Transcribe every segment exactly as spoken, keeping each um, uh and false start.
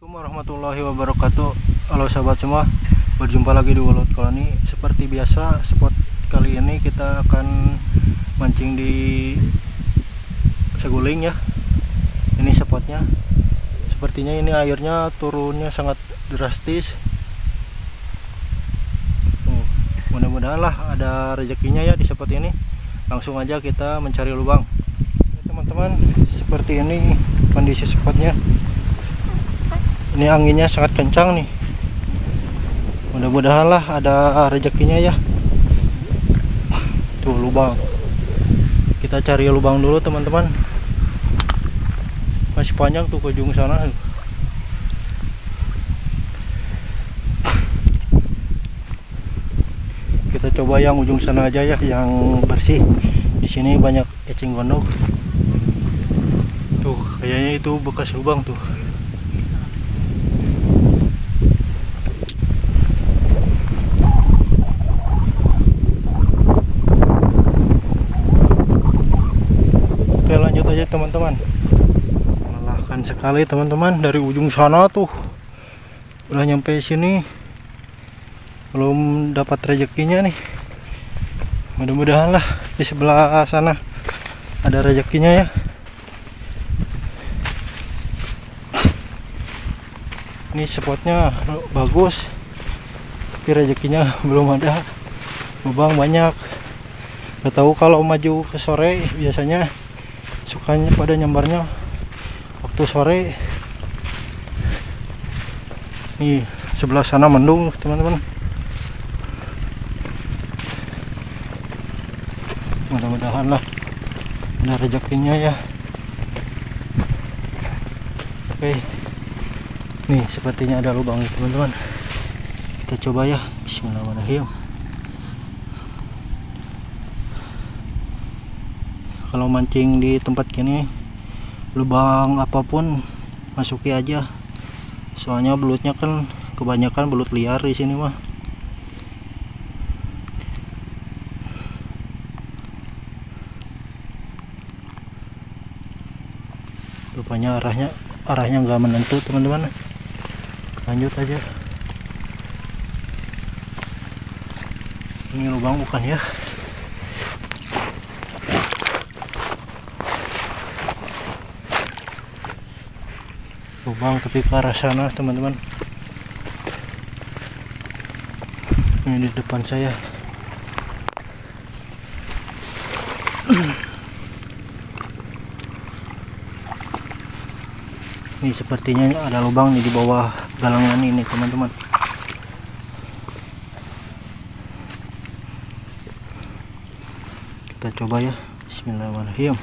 Assalamualaikum warahmatullahi wabarakatuh. Halo sahabat semua, berjumpa lagi di Wolot Koloni. Seperti biasa, spot kali ini kita akan mancing di Seguling ya. Ini spotnya. Sepertinya ini airnya turunnya sangat drastis. Oh, mudah-mudahan lah ada rezekinya ya di spot ini. Langsung aja kita mencari lubang. Teman-teman, seperti ini kondisi spotnya. Ini anginnya sangat kencang nih. Mudah-mudahan lah ada rezekinya ya. Tuh lubang. Kita cari lubang dulu teman-teman. Masih panjang tuh ke ujung sana. Kita coba yang ujung sana aja ya, yang bersih. Di sini banyak eceng gondok. Tuh, kayaknya itu bekas lubang tuh. Oke, lanjut aja teman-teman. Melelahkan sekali teman-teman, dari ujung sana tuh udah nyampe sini belum dapat rezekinya nih. Mudah-mudahan lah di sebelah sana ada rezekinya ya. Ini spotnya bagus, tapi rezekinya belum ada. Lubang banyak. Gak tahu kalau maju ke sore biasanya sukanya pada nyambarnya waktu sore. Nih sebelah sana mendung teman-teman. Mudah-mudahan lah ada rezekinya ya. Oke, nih sepertinya ada lubang nih teman-teman. Kita coba ya. Bismillahirrahmanirrahim. Kalau mancing di tempat gini, lubang apapun masuki aja. Soalnya belutnya kan kebanyakan belut liar di sini mah. Rupanya arahnya arahnya nggak menentu teman-teman. Lanjut aja. Ini lubang bukan ya? Lubang tapi ke arah sana teman-teman. Ini di depan saya. Ini sepertinya ada lubang nih di bawah galangan ini teman-teman. Kita coba ya. Bismillahirrahmanirrahim.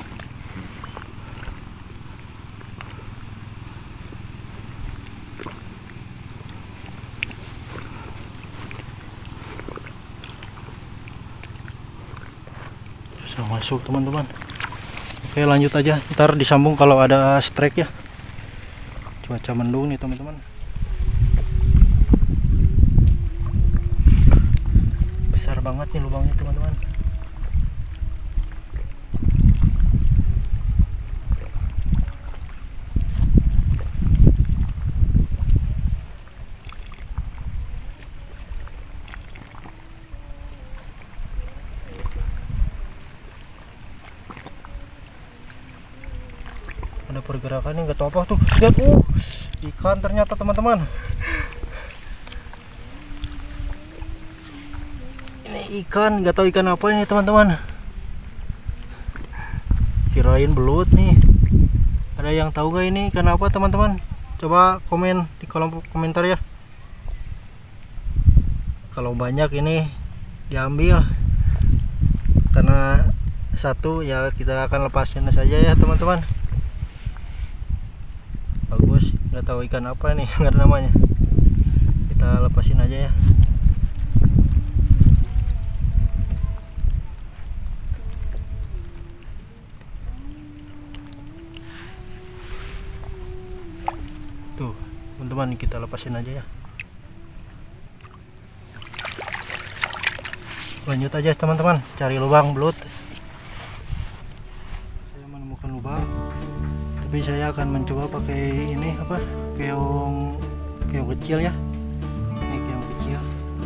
Susah masuk teman-teman. Oke, lanjut aja. Ntar disambung kalau ada strike ya. Cuaca mendung nih teman-teman. Besar banget nih lubangnya teman-teman. Ada pergerakan yang nggak tahu apa tuh. Lihat, uh, ikan ternyata teman-teman. Ini ikan, nggak tahu ikan apa ini teman-teman. Kirain belut nih. Ada yang tahu nggak ini ikan apa teman-teman? Coba komen di kolom komentar ya. Kalau banyak ini diambil, karena satu ya kita akan lepasin saja ya teman-teman. Bagus, nggak tahu ikan apa nih, nggak ada namanya. Kita lepasin aja ya. Tuh teman-teman, kita lepasin aja ya. Lanjut aja teman-teman, cari lubang belut. Saya menemukan lubang. Tapi saya akan mencoba pakai ini apa, keong keong kecil ya. Ini keong kecil.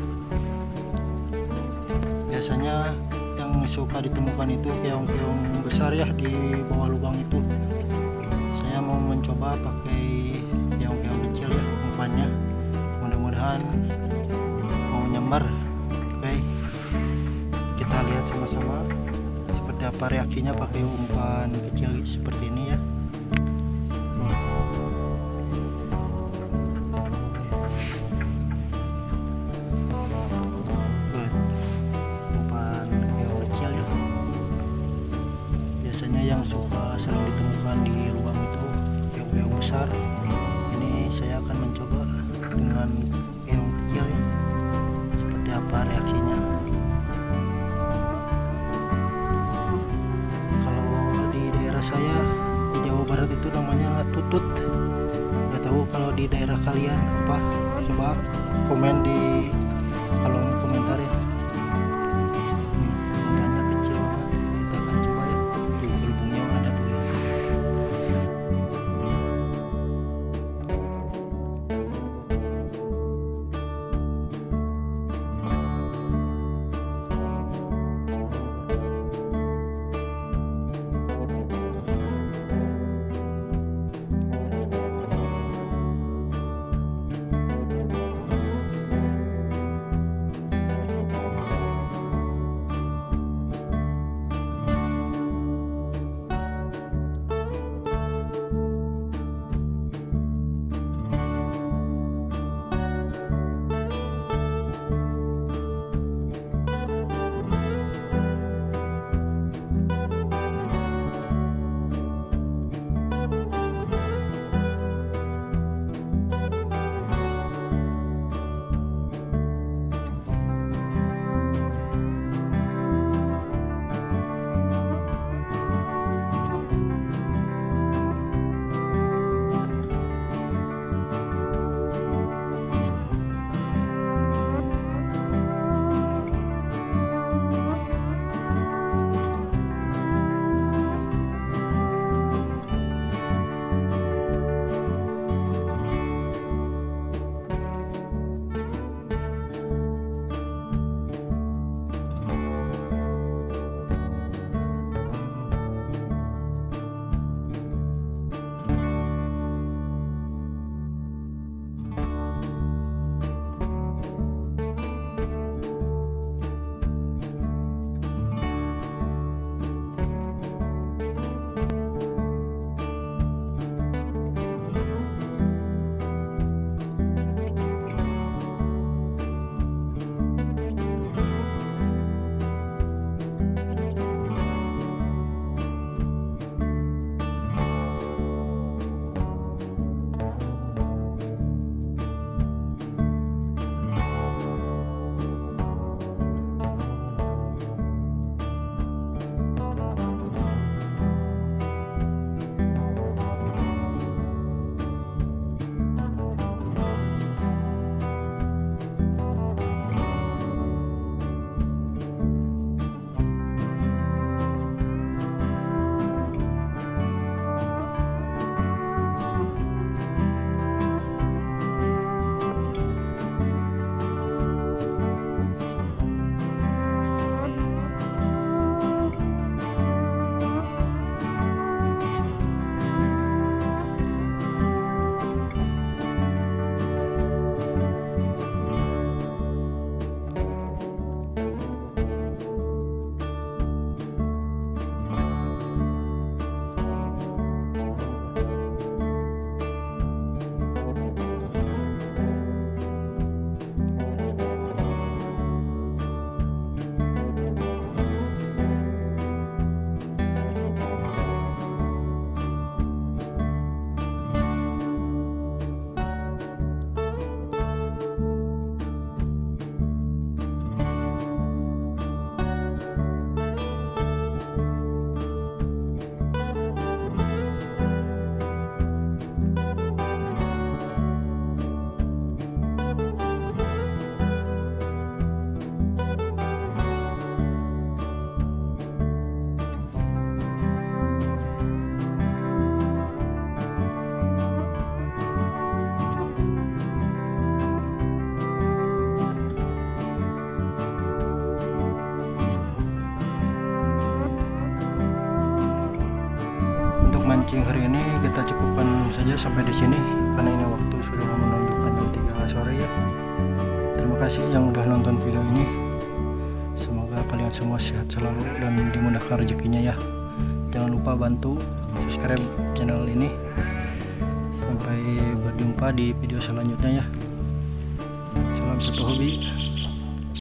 Biasanya yang suka ditemukan itu keong-keong besar ya di bawah lubang itu. Saya mau mencoba pakai keong-keong kecil ya umpannya. Mudah-mudahan mau nyambar. Oke, kita lihat sama-sama seperti apa reaksinya pakai umpan kecil seperti ini ya. Yang suka sering ditemukan di lubang itu keong-keong besar. Ini saya akan mencoba dengan keong kecil ya, seperti apa reaksinya. Kalau di daerah saya di Jawa Barat itu namanya tutut, nggak tahu kalau di daerah kalian apa. Coba komen di kolom komentar ya. pancing hari ini kita cukupkan saja sampai di sini karena ini waktu sudah menunjukkan jam tiga sore ya. Terima kasih yang udah nonton video ini. Semoga kalian semua sehat selalu dan dimudahkan rezekinya ya. Jangan lupa bantu subscribe channel ini. Sampai berjumpa di video selanjutnya ya. Salam satu hobi.